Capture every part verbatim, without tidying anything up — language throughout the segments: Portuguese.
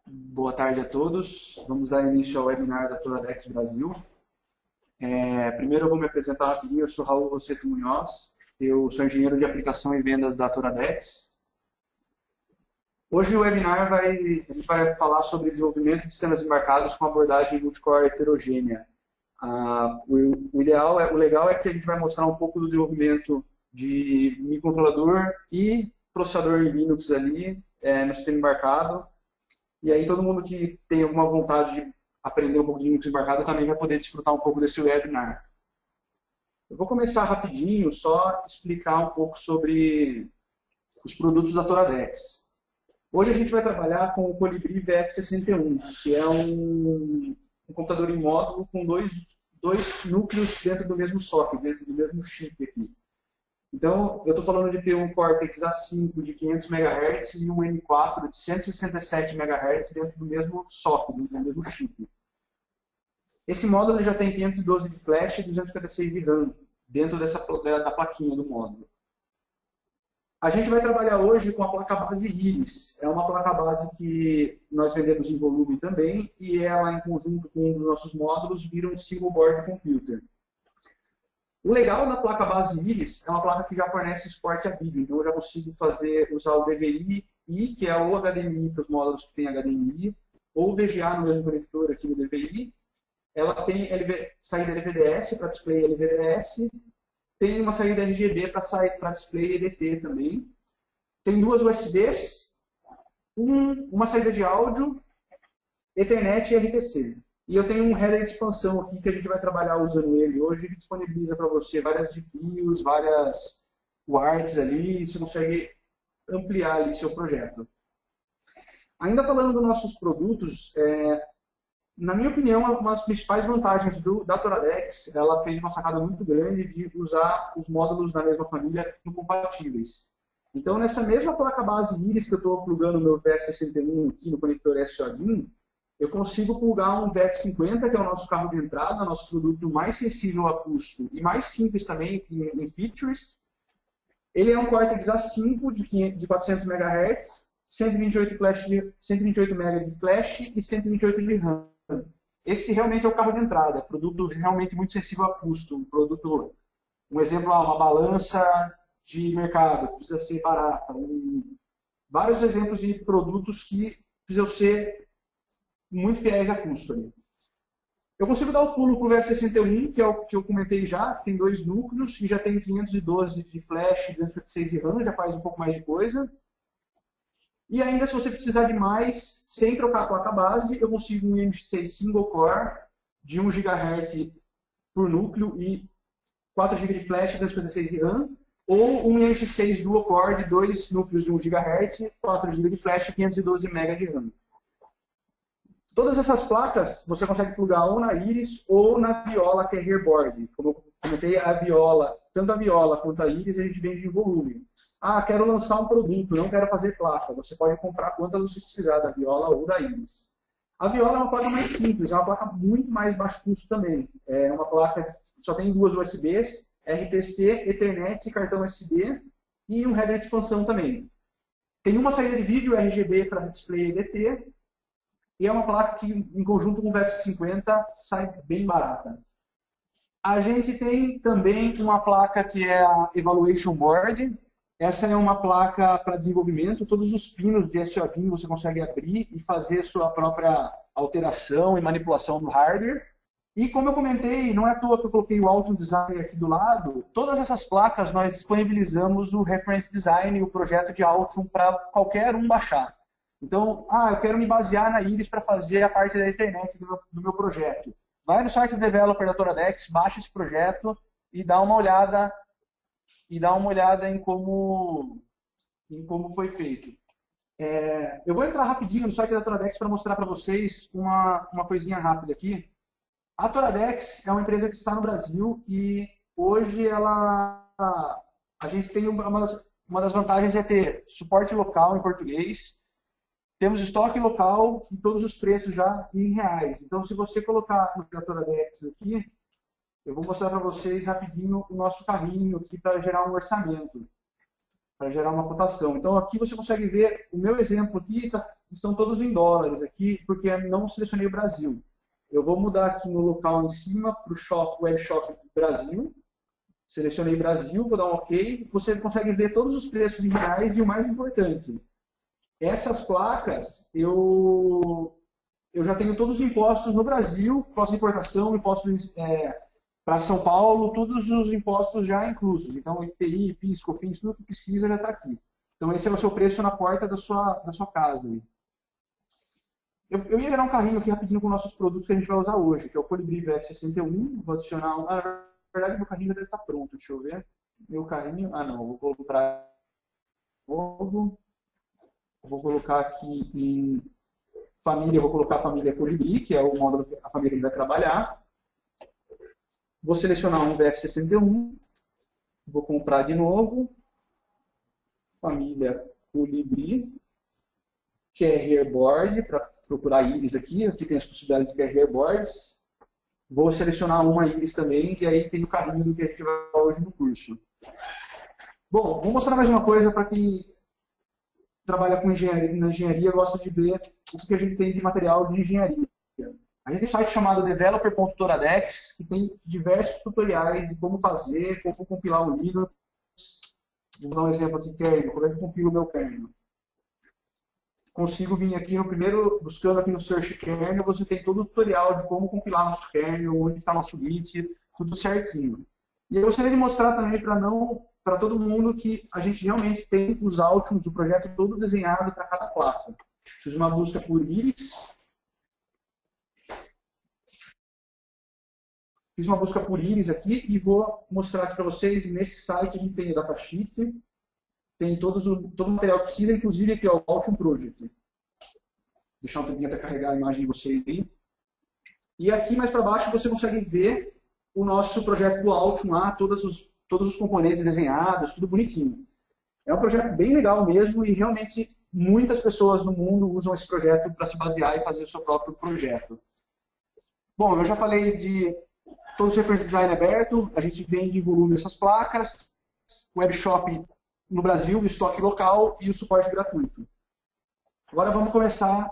Boa tarde a todos. Vamos dar início ao webinar da Toradex Brasil. É, primeiro eu vou me apresentar rapidinho. Eu sou Raul Rosseto Munhoz. Eu sou engenheiro de aplicação e vendas da Toradex. Hoje o webinar vai, a gente vai falar sobre desenvolvimento de sistemas embarcados com abordagem multicore heterogênea. Ah, o, o, ideal é, o legal é que a gente vai mostrar um pouco do desenvolvimento de microcontrolador e processador em Linux ali é, no sistema embarcado. E aí todo mundo que tem alguma vontade de aprender um pouco de Linux embarcado também vai poder desfrutar um pouco desse webinar. Eu vou começar rapidinho, só explicar um pouco sobre os produtos da Toradex. Hoje a gente vai trabalhar com o Colibri V F sessenta e um, que é um, um computador em módulo com dois, dois núcleos dentro do mesmo socket, dentro do mesmo chip aqui. Então, eu estou falando de ter um Cortex A cinco de quinhentos megahertz e um M quatro de cento e sessenta e sete megahertz dentro do mesmo socket, dentro do mesmo chip. Esse módulo já tem quinhentos e doze de flash e duzentos e cinquenta e seis de RAM dentro dessa, da plaquinha do módulo. A gente vai trabalhar hoje com a placa base Iris. É uma placa base que nós vendemos em volume também e ela, em conjunto com um dos nossos módulos, vira um single board computer. O legal da placa base Iris é uma placa que já fornece suporte a vídeo, então eu já consigo fazer, usar o D V I, que é o H D M I para os módulos que tem H D M I, ou o V G A no mesmo conector aqui no D V I. Ela tem L V, saída L V D S para display L V D S, tem uma saída R G B para display E D T também. Tem duas U S Bs, um, uma saída de áudio, Ethernet e R T C. E eu tenho um header de expansão aqui que a gente vai trabalhar usando ele. Hoje ele disponibiliza para você várias G P Us, várias U A R Ts ali, e você consegue ampliar ali seu projeto. Ainda falando dos nossos produtos, é, na minha opinião, uma das principais vantagens do, da Toradex, ela fez uma sacada muito grande de usar os módulos da mesma família compatíveis. Então, nessa mesma placa base Iris que eu estou plugando no meu V F sessenta e um aqui no conector S-Jodin, eu consigo plugar um V F cinquenta, que é o nosso carro de entrada, nosso produto mais sensível a custo e mais simples também em, em features. Ele é um Cortex A cinco de quatrocentos megahertz, cento e vinte e oito, flash de, cento e vinte e oito megabytes de flash e cento e vinte e oito de RAM. Esse realmente é o carro de entrada, produto realmente muito sensível a custo. Um produto, um exemplo, uma balança de mercado, que precisa ser barata. Um, vários exemplos de produtos que precisam ser muito fiéis a custo ali. Eu consigo dar o pulo para o V F sessenta e um, que é o que eu comentei já, que tem dois núcleos, e já tem quinhentos e doze de flash e duzentos e cinquenta e seis de RAM, já faz um pouco mais de coisa. E ainda, se você precisar de mais, sem trocar a placa base, eu consigo um M X seis single core de um gigahertz por núcleo e quatro gigas de flash e duzentos e cinquenta e seis de RAM, ou um M X seis dual core de dois núcleos de um gigahertz, quatro gigas de flash e quinhentos e doze megabytes de RAM. Todas essas placas você consegue plugar ou na Iris ou na Viola, que é Rearboard. Como eu comentei, a Viola, tanto a Viola quanto a Iris, a gente vende em volume. Ah, quero lançar um produto, não quero fazer placa. Você pode comprar quantas você precisar, da Viola ou da Iris. A Viola é uma placa mais simples, é uma placa muito mais baixo custo também. É uma placa que só tem duas U S Bs, R T C, Ethernet, cartão S D e um header de expansão também. Tem uma saída de vídeo R G B para display E D T, e é uma placa que, em conjunto com o V F cinquenta, sai bem barata. A gente tem também uma placa que é a Evaluation Board. Essa é uma placa para desenvolvimento. Todos os pinos de S-Jodin você consegue abrir e fazer sua própria alteração e manipulação do hardware. E como eu comentei, não é à toa que eu coloquei o Altium Design aqui do lado, todas essas placas nós disponibilizamos o Reference Design e o projeto de Altium para qualquer um baixar. Então, ah, eu quero me basear na Iris para fazer a parte da internet do meu, do meu projeto. Vai no site do developer da Toradex, baixa esse projeto e dá uma olhada e dá uma olhada em como, em como foi feito. É, eu vou entrar rapidinho no site da Toradex para mostrar para vocês uma, uma coisinha rápida aqui. A Toradex é uma empresa que está no Brasil e hoje ela, a gente tem uma das, uma das vantagens é ter suporte local em português. Temos estoque local e todos os preços já em reais. Então, se você colocar no Toradex aqui, eu vou mostrar para vocês rapidinho o nosso carrinho aqui para gerar um orçamento, para gerar uma cotação. Então, aqui você consegue ver o meu exemplo aqui, está estão todos em dólares aqui, porque eu não selecionei o Brasil. Eu vou mudar aqui no local em cima para o shop, Web Shop Brasil. Selecionei Brasil, vou dar um OK. Você consegue ver todos os preços em reais e o mais importante, essas placas, eu, eu já tenho todos os impostos no Brasil, imposto de importação, impostos é, para São Paulo, todos os impostos já inclusos. Então, I P I, PIS, COFINS, tudo que precisa já está aqui. Então, esse é o seu preço na porta da sua, da sua casa. Eu, eu ia gerar um carrinho aqui rapidinho com nossos produtos que a gente vai usar hoje, que é o Colibri V F sessenta e um. Vou adicionar um... Ah, na verdade, meu carrinho já deve estar pronto. Deixa eu ver. Meu carrinho... Ah, não. Vou comprar novo. Vou colocar aqui em família, vou colocar a família Colibri, que é o módulo que a família vai trabalhar. Vou selecionar um V F sessenta e um. Vou comprar de novo. Família Colibri. Carrier Board, para procurar íris aqui. Aqui tem as possibilidades de Carrier Boards. Vou selecionar uma íris também, e aí tem o carrinho do que a gente vai falar hoje no curso. Bom, vou mostrar mais uma coisa para quem trabalha com engenharia, na engenharia, gosta de ver o que a gente tem de material de engenharia. A gente tem um site chamado developer ponto toradex, que tem diversos tutoriais de como fazer, como compilar um Linux. Vou dar um exemplo aqui, kernel, como é que eu compilo o meu kernel. Consigo vir aqui no primeiro, buscando aqui no Search Kernel, você tem todo o tutorial de como compilar nosso kernel, onde está nosso Git, tudo certinho. E eu gostaria de mostrar também para não, para todo mundo que a gente realmente tem os Altiums, o projeto todo desenhado para cada placa. Fiz uma busca por íris. Fiz uma busca por íris aqui e vou mostrar aqui para vocês. Nesse site a gente tem o datasheet, tem todos o, todo o material que precisa, inclusive aqui ó, o Altium Project. Deixar um tempinho até carregar a imagem de vocês aí. E aqui mais para baixo você consegue ver o nosso projeto do Altium lá, todos os, todos os componentes desenhados, tudo bonitinho. É um projeto bem legal mesmo e realmente muitas pessoas no mundo usam esse projeto para se basear e fazer o seu próprio projeto. Bom, eu já falei de todo o reference design aberto, a gente vende em volume essas placas, webshop no Brasil, o estoque local e o suporte gratuito. Agora vamos começar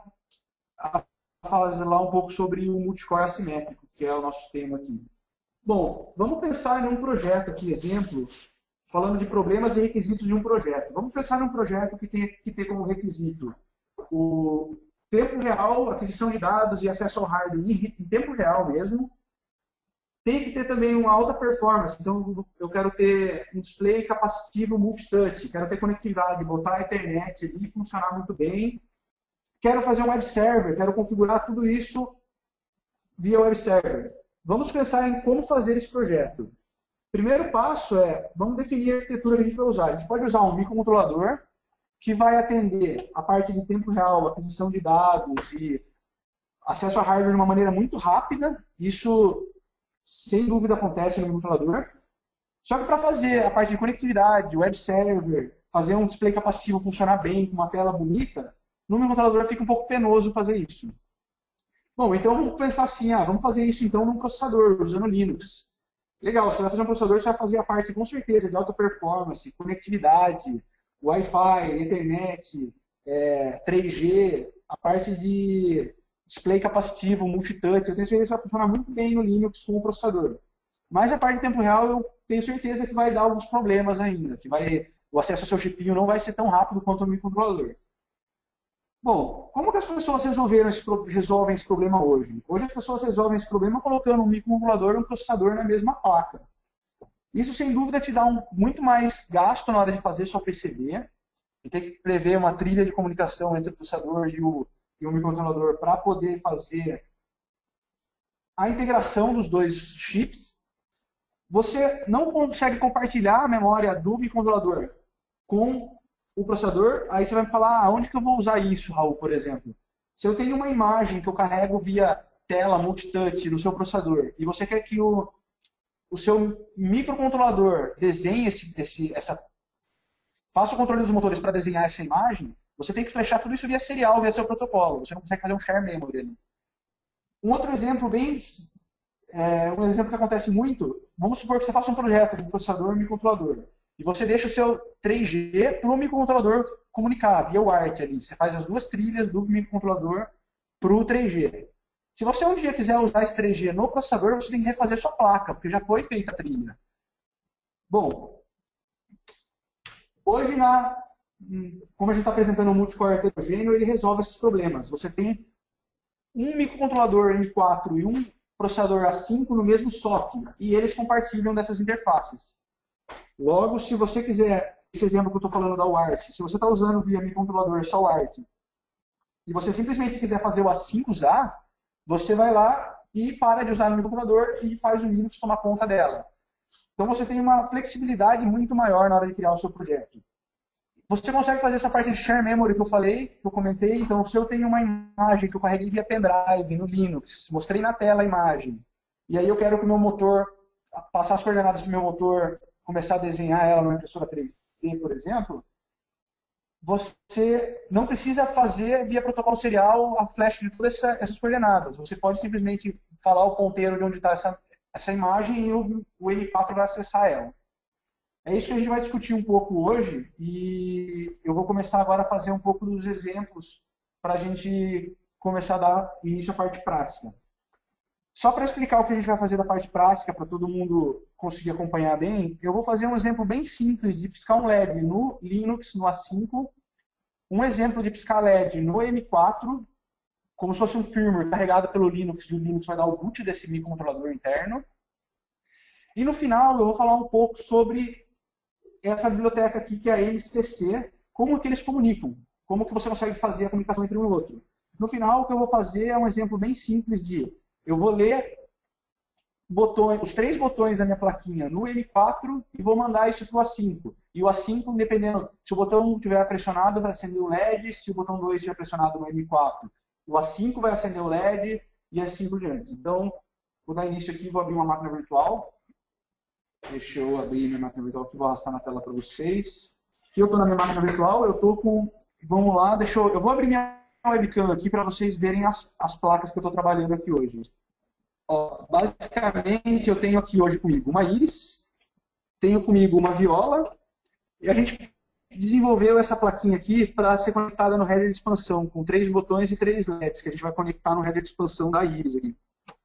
a falar um pouco sobre o multicore assimétrico, que é o nosso tema aqui. Bom, vamos pensar em um projeto aqui, exemplo, falando de problemas e requisitos de um projeto. Vamos pensar num projeto que tem que ter como requisito o tempo real, aquisição de dados e acesso ao hardware em tempo real mesmo. Tem que ter também uma alta performance, então eu quero ter um display capacitivo multitouch, quero ter conectividade, botar a Ethernet ali e funcionar muito bem. Quero fazer um web server, quero configurar tudo isso via web server. Vamos pensar em como fazer esse projeto. Primeiro passo é, vamos definir a arquitetura que a gente vai usar. A gente pode usar um microcontrolador que vai atender a parte de tempo real, aquisição de dados e acesso a hardware de uma maneira muito rápida. Isso sem dúvida acontece no microcontrolador. Só que para fazer a parte de conectividade, web server, fazer um display capacitivo funcionar bem, com uma tela bonita, no microcontrolador fica um pouco penoso fazer isso. Bom, então vamos pensar assim, ah, vamos fazer isso então num processador, usando Linux. Legal, você vai fazer um processador, você vai fazer a parte com certeza de alta performance, conectividade, Wi-Fi, internet, é, três G, a parte de display capacitivo, multitouch, eu tenho certeza que vai funcionar muito bem no Linux com o processador. Mas a parte de tempo real eu tenho certeza que vai dar alguns problemas ainda, que vai, o acesso ao seu chipinho não vai ser tão rápido quanto o microcontrolador. Bom, como que as pessoas resolveram esse, resolvem esse problema hoje? Hoje as pessoas resolvem esse problema colocando um microcontrolador e um processador na mesma placa. Isso sem dúvida te dá um, muito mais gasto na hora de fazer seu P C B, e ter que prever uma trilha de comunicação entre o processador e o e um microcontrolador para poder fazer a integração dos dois chips. Você não consegue compartilhar a memória do microcontrolador com o processador, aí você vai me falar, ah, onde que eu vou usar isso, Raul, por exemplo? Se eu tenho uma imagem que eu carrego via tela multitouch no seu processador, e você quer que o, o seu microcontrolador desenhe esse, esse, essa... faça o controle dos motores para desenhar essa imagem, você tem que flechar tudo isso via serial, via seu protocolo. Você não consegue fazer um share memory ali. Um outro exemplo bem... É, um exemplo que acontece muito, vamos supor que você faça um projeto de processador e microcontrolador. e você deixa o seu três G para o microcontrolador comunicar, via o A R T ali. Você faz as duas trilhas do microcontrolador para o três G. Se você um dia quiser usar esse três G no processador, você tem que refazer sua placa, porque já foi feita a trilha. Bom, hoje, na, como a gente está apresentando um multicore heterogêneo, ele resolve esses problemas. Você tem um microcontrolador M quatro e um processador A cinco no mesmo socket, e eles compartilham dessas interfaces. Logo, se você quiser, esse exemplo que eu estou falando da U A R T, se você está usando via microcontrolador só U A R T, e você simplesmente quiser fazer o A cinco usar, você vai lá e para de usar no microcontrolador e faz o Linux tomar conta dela. Então você tem uma flexibilidade muito maior na hora de criar o seu projeto. Você consegue fazer essa parte de share memory que eu falei, que eu comentei. Então, se eu tenho uma imagem que eu carreguei via pendrive no Linux, mostrei na tela a imagem, e aí eu quero que o meu motor, passar as coordenadas para o meu motor, começar a desenhar ela numa impressora três D, por exemplo, você não precisa fazer via protocolo serial a flash de todas essa, essas coordenadas. Você pode simplesmente falar o ponteiro de onde está essa, essa imagem e o, o M quatro vai acessar ela. É isso que a gente vai discutir um pouco hoje, e eu vou começar agora a fazer um pouco dos exemplos para a gente começar a dar início à parte prática. Só para explicar o que a gente vai fazer da parte prática, para todo mundo conseguir acompanhar bem, eu vou fazer um exemplo bem simples de piscar um L E D no Linux, no A cinco, um exemplo de piscar L E D no M quatro, como se fosse um firmware carregado pelo Linux, e o Linux vai dar o boot desse microcontrolador interno. E no final eu vou falar um pouco sobre essa biblioteca aqui, que é a M C C, como que eles comunicam, como que você consegue fazer a comunicação entre um e outro. No final, o que eu vou fazer é um exemplo bem simples de, eu vou ler botões, os três botões da minha plaquinha no M quatro e vou mandar isso para o A cinco. E o A cinco, dependendo, se o botão um estiver pressionado, vai acender o L E D, se o botão dois estiver pressionado no M quatro, o A cinco vai acender o L E D e assim por diante. Então, vou dar início aqui, vou abrir uma máquina virtual. Deixa eu abrir minha máquina virtual que vou arrastar na tela para vocês. Aqui eu estou na minha máquina virtual, eu estou com... Vamos lá, deixa eu... Eu vou abrir minha webcam aqui para vocês verem as, as placas que eu estou trabalhando aqui hoje. Ó, basicamente, eu tenho aqui hoje comigo uma Iris, tenho comigo uma Viola, e a gente desenvolveu essa plaquinha aqui para ser conectada no header de expansão, com três botões e três L E Ds, que a gente vai conectar no header de expansão da Iris aqui.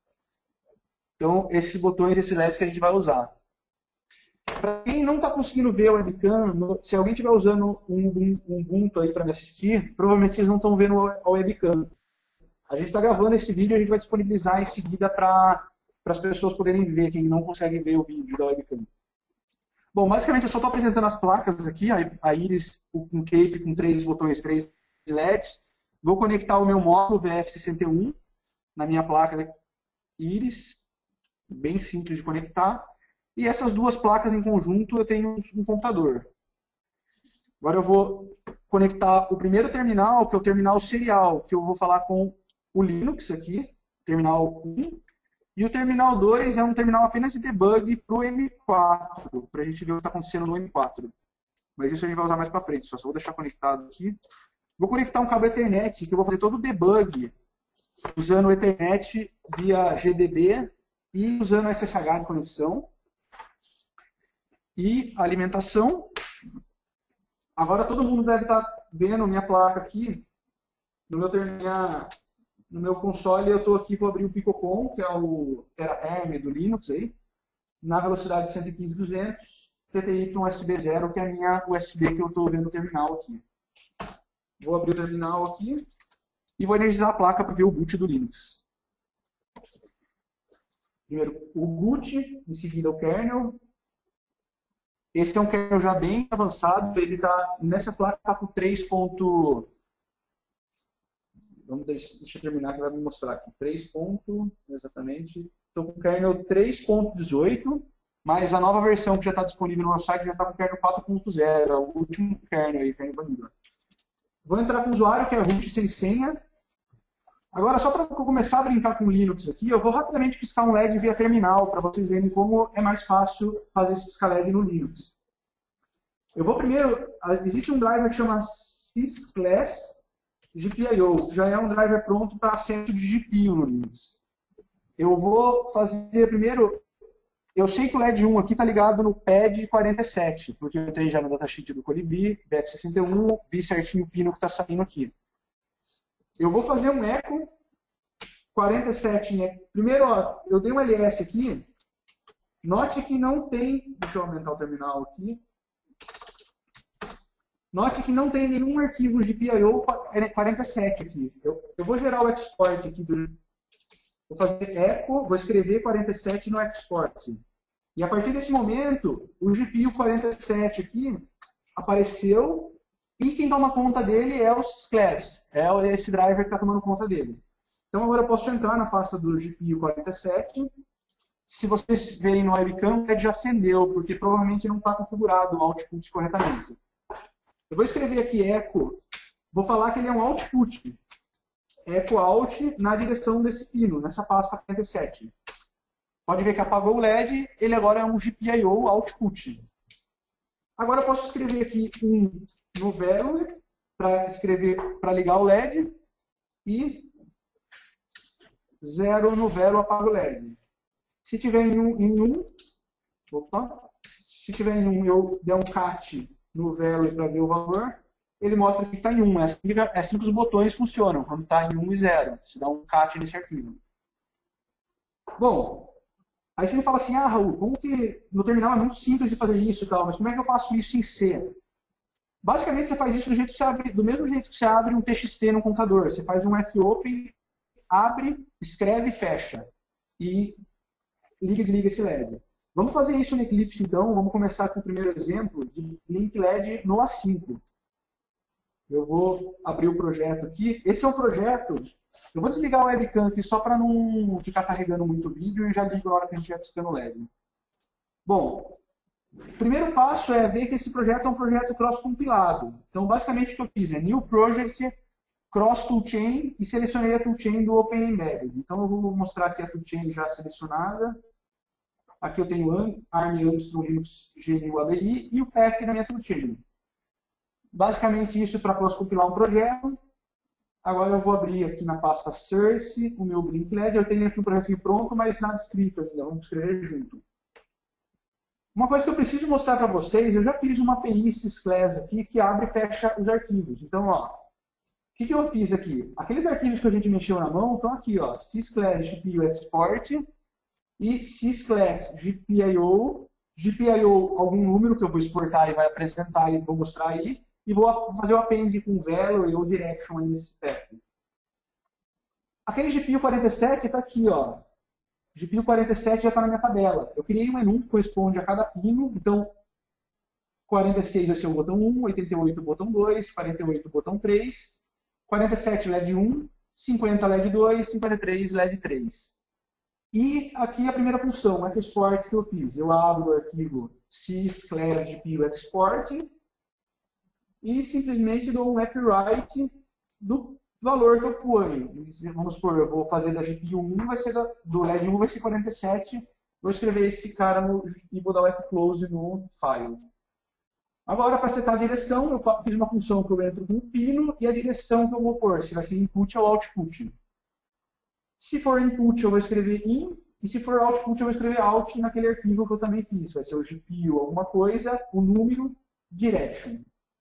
Então, esses botões e esses L E Ds que a gente vai usar. Para quem não está conseguindo ver o webcam, se alguém estiver usando um, um, um Ubuntu aí para me assistir, provavelmente vocês não estão vendo a webcam. A gente está gravando esse vídeo e a gente vai disponibilizar em seguida para as pessoas poderem ver, quem não consegue ver o vídeo da webcam. Bom, basicamente eu só estou apresentando as placas aqui, a Iris com cape com três botões, três L E Ds. Vou conectar o meu módulo V F sessenta e um na minha placa Iris, bem simples de conectar. E essas duas placas em conjunto eu tenho um computador. Agora eu vou conectar o primeiro terminal, que é o terminal serial, que eu vou falar com o Linux aqui, terminal um. E o terminal dois é um terminal apenas de debug para o M quatro, para a gente ver o que está acontecendo no M quatro. Mas isso a gente vai usar mais para frente, só, só vou deixar conectado aqui. Vou conectar um cabo Ethernet, que eu vou fazer todo o debug usando o Ethernet via G D B e usando S S H de conexão. E alimentação. Agora todo mundo deve estar vendo minha placa aqui. No meu, minha, no meu console eu estou aqui, vou abrir o Picocom, que é o Teraterm do Linux, aí, na velocidade cento e quinze por duzentos, T T Y U S B zero, que é a minha U S B que eu estou vendo no terminal aqui. Vou abrir o terminal aqui e vou energizar a placa para ver o boot do Linux. Primeiro o boot, em seguida o kernel. Esse é um kernel já bem avançado, ele está nessa placa tá com três. Vamos deixar, deixa eu terminar que vai me mostrar aqui. três. Exatamente. Estou com o kernel três ponto dezoito, mas a nova versão que já está disponível no nosso site já está com o kernel quatro ponto zero, é o último kernel aí, kernel vanilla. Vou entrar com o usuário, que é root sem senha. Agora, só para começar a brincar com o Linux aqui, eu vou rapidamente piscar um L E D via terminal, para vocês verem como é mais fácil fazer esse piscar L E D no Linux. Eu vou primeiro, existe um driver que chama sysclass G P I O, que já é um driver pronto para acesso de G P U no Linux. Eu vou fazer primeiro eu sei que o L E D um aqui está ligado no pad quarenta e sete, porque eu entrei já no datasheet do Colibri, V F sessenta e um, vi certinho o pino que está saindo aqui. Eu vou fazer um eco quarenta e sete em eco. Primeiro, ó, eu dei um L S aqui. Note que não tem... Deixa eu aumentar o terminal aqui. Note que não tem nenhum arquivo G P I O quarenta e sete aqui. Eu, eu vou gerar o export aqui. Do, vou fazer echo, vou escrever quarenta e sete no export. E a partir desse momento, o G P I O quarenta e sete aqui apareceu e quem toma conta dele é o Sysclass. É esse driver que está tomando conta dele. Então agora eu posso entrar na pasta do G P I O quarenta e sete. Se vocês verem no webcam, ele já acendeu, porque provavelmente não está configurado o output corretamente. Eu vou escrever aqui echo, vou falar que ele é um output. Echo out na direção desse pino, nessa pasta quarenta e sete. Pode ver que apagou o L E D, ele agora é um G P I O output. Agora eu posso escrever aqui um no Velo, para escrever, para ligar o L E D, e zero no Velo apaga o L E D. Se tiver em um, em um opa, se tiver em um, eu der um cat no Velo para ver o valor, ele mostra que está em um. É assim, é assim que os botões funcionam, quando está em um e zero. Se dá um cat nesse arquivo. Bom, aí você me fala assim, ah, Raul, como que no terminal é muito simples de fazer isso e tal, mas como é que eu faço isso em C? Basicamente, você faz isso do, jeito que você abre, do mesmo jeito que você abre um T X T no computador. Você faz um fopen, abre, escreve e fecha. E liga e desliga esse L E D. Vamos fazer isso no Eclipse, então. Vamos começar com o primeiro exemplo de link L E D no A cinco. Eu vou abrir o projeto aqui. Esse é um projeto... Eu vou desligar o webcam aqui só para não ficar carregando muito vídeo e já ligo na hora que a gente estiver piscando o L E D. Bom, o primeiro passo é ver que esse projeto é um projeto cross-compilado. Então, basicamente, o que eu fiz é New Project, Cross Toolchain e selecionei a toolchain do Open Embedded. Então, eu vou mostrar aqui a toolchain já selecionada. Aqui eu tenho ARM Armstrong Linux G N U A B I e o path da minha toolchain. Basicamente, isso para cross-compilar um projeto. Agora eu vou abrir aqui na pasta Source o meu Blink L E D. Eu tenho aqui um projetinho pronto, mas nada escrito ainda. Vamos escrever junto. Uma coisa que eu preciso mostrar para vocês, eu já fiz uma A P I Sysclass aqui que abre e fecha os arquivos. Então, ó, o que, que eu fiz aqui? Aqueles arquivos que a gente mexeu na mão estão aqui, ó, Sysclass G P I O Export e Sysclass G P I O, G P I O algum número que eu vou exportar e vai apresentar e vou mostrar aí, e vou fazer o append com value ou direction aí nesse path. Aquele G P I O quarenta e sete está aqui, ó. G P I O quarenta e sete já está na minha tabela. Eu criei um enum que corresponde a cada pino, então quarenta e seis vai ser o botão um, oitenta e oito o botão dois, quarenta e oito o botão três, quarenta e sete L E D um, cinquenta L E D dois, cinquenta e três L E D três. E aqui a primeira função, o export que eu fiz. Eu abro o arquivo sysclass G P I O export e simplesmente dou um fwrite do valor que eu ponho. Vamos supor, eu vou fazer da G P I O um, vai ser da, do L E D um vai ser quarenta e sete, vou escrever esse cara no, e vou dar o fclose no file. Agora, para setar a direção, eu fiz uma função que eu entro com o pino e a direção que eu vou pôr, se vai ser input ou output. Se for input, eu vou escrever in, e se for output, eu vou escrever out naquele arquivo que eu também fiz. Vai ser o G P I O alguma coisa, o número, direction.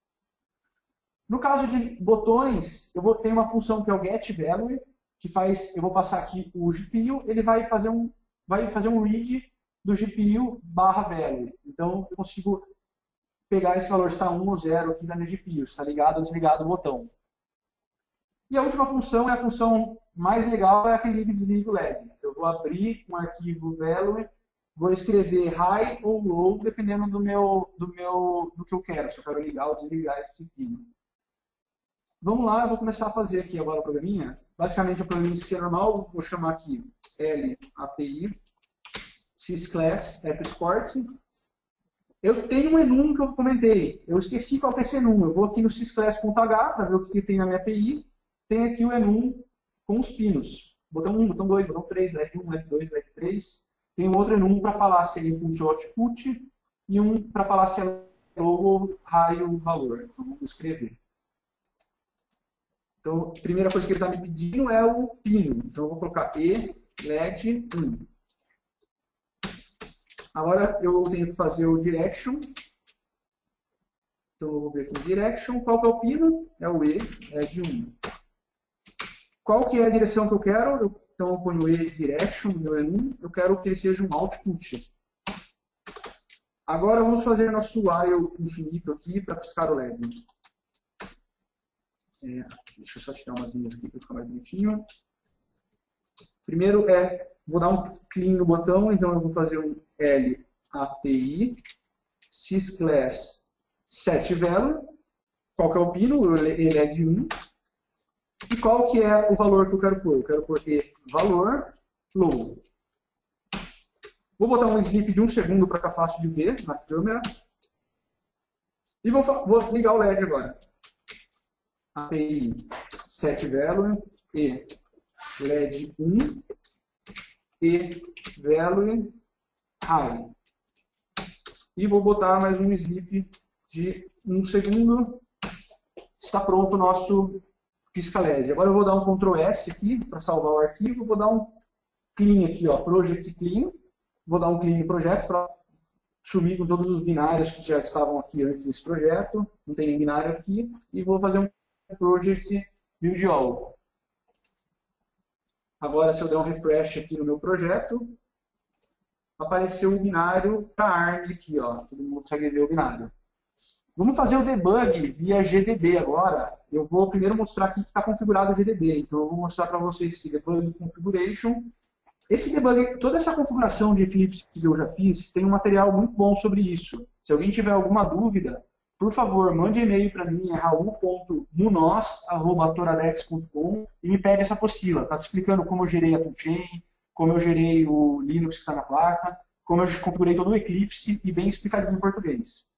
No caso de botões, eu vou ter uma função que é o getValue, que faz, eu vou passar aqui o G P I O, ele vai fazer um, vai fazer um read do G P I O barra value. Então, eu consigo pegar esse valor, se está um ou zero aqui na minha G P I O, se está ligado ou desligado o botão. E a última função é a função mais legal, é a que liga e desliga o L E D. Eu vou abrir um arquivo value, vou escrever high ou low, dependendo do meu, do meu, do que eu quero, se eu quero ligar ou desligar esse pino. Vamos lá, eu vou começar a fazer aqui agora o programinha. Basicamente, o programinha C normal, vou chamar aqui L A P I, Sysclass, Export. Eu tenho um enum que eu comentei. Eu esqueci qual que é esse enum. Eu vou aqui no sysclass.h para ver o que tem na minha A P I. Tem aqui o enum com os pinos. Botão um, botão dois, botão três, L E D um, L E D dois, L E D três. Tem um outro enum para falar se é input ou output. E um para falar se é logo, raio, valor. Então, vamos escrever. Então, a primeira coisa que ele está me pedindo é o pino. Então, eu vou colocar E, L E D um. Agora eu tenho que fazer o direction. Então eu vou ver aqui o direction. Qual que é o pino? É o E, é de um. Qual que é a direção que eu quero? Eu, então eu ponho E direction, meu é um. Eu quero que ele seja um output. Agora vamos fazer nosso while infinito aqui para piscar o L E D. É, deixa eu só tirar umas linhas aqui para ficar mais bonitinho. Primeiro é, vou dar um clean no botão, então eu vou fazer um L A P I sysclass setValue. Qual que é o pino? Ele é de um. E qual que é o valor que eu quero pôr? Eu quero pôr E valor low. Vou botar um sleep de um segundo para ficar fácil de ver na câmera. E vou, vou ligar o L E D agora. A P I setValue e L E D um e value high. E vou botar mais um sleep de um segundo. Está pronto o nosso pisca L E D. Agora eu vou dar um control S aqui para salvar o arquivo. Vou dar um clean aqui, ó, project clean. Vou dar um clean em projeto para sumir com todos os binários que já estavam aqui antes desse projeto. Não tem nem binário aqui. E vou fazer um project build all. Agora, se eu der um refresh aqui no meu projeto, apareceu o binário para A R M aqui, ó. Todo mundo consegue ver o binário. Vamos fazer o debug via G D B agora. Eu vou primeiro mostrar aqui que está configurado o G D B. Então, eu vou mostrar para vocês esse debug configuration. Esse debug, toda essa configuração de Eclipse que eu já fiz, tem um material muito bom sobre isso. Se alguém tiver alguma dúvida, por favor, mande e-mail para mim, é raul ponto munoz arroba toradex ponto com e me pede essa apostila. Está te explicando como eu gerei a toolchain, como eu gerei o Linux que está na placa, como eu configurei todo o Eclipse e bem explicadinho em português.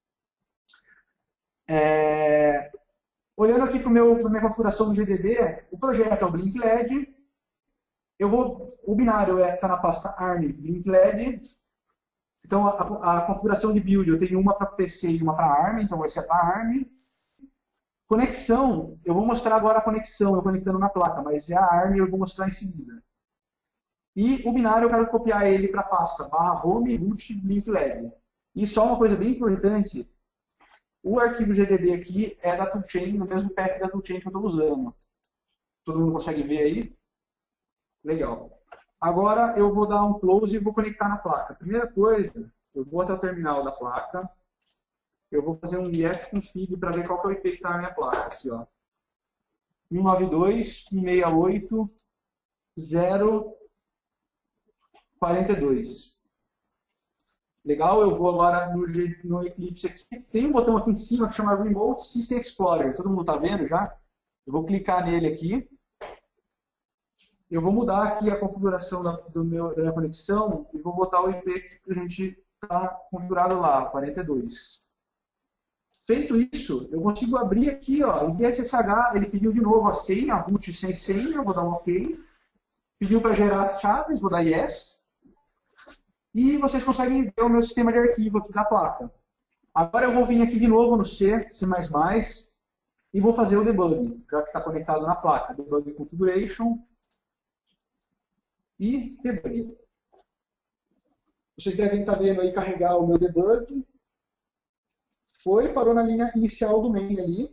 É... Olhando aqui para a minha configuração do G D B, o projeto é o Blink L E D. Eu vou, o binário está é, na pasta A R M Blink L E D. Então, a, a configuração de build, eu tenho uma para P C e uma para A R M, então vai ser para A R M. Conexão, eu vou mostrar agora a conexão, eu conectando na placa, mas é a A R M eu vou mostrar em seguida. E o binário eu quero copiar ele para a pasta barra home root Blink L E D. E só uma coisa bem importante, o arquivo G D B aqui é da toolchain, no mesmo path da toolchain que eu estou usando. Todo mundo consegue ver aí? Legal. Agora eu vou dar um close e vou conectar na placa. Primeira coisa, eu vou até o terminal da placa. Eu vou fazer um ifconfig para ver qual que é o I P que está na minha placa. Aqui, ó. um nove dois ponto um seis oito ponto zero ponto quarenta e dois. Legal, eu vou agora no, no Eclipse aqui. Tem um botão aqui em cima que chama Remote System Explorer. Todo mundo está vendo já? Eu vou clicar nele aqui. Eu vou mudar aqui a configuração da, do meu, da minha conexão e vou botar o I P que a gente está configurado lá, quarenta e dois. Feito isso, eu consigo abrir aqui, ó, em S S H, ele pediu de novo a senha, a root sem senha, eu vou dar um OK. Pediu para gerar as chaves, vou dar Yes. E vocês conseguem ver o meu sistema de arquivo aqui da placa. Agora eu vou vir aqui de novo no C, C mais mais, e vou fazer o debug, já que está conectado na placa. Debug configuration. E debug. Vocês devem estar vendo aí carregar o meu debug. Foi, parou na linha inicial do main ali.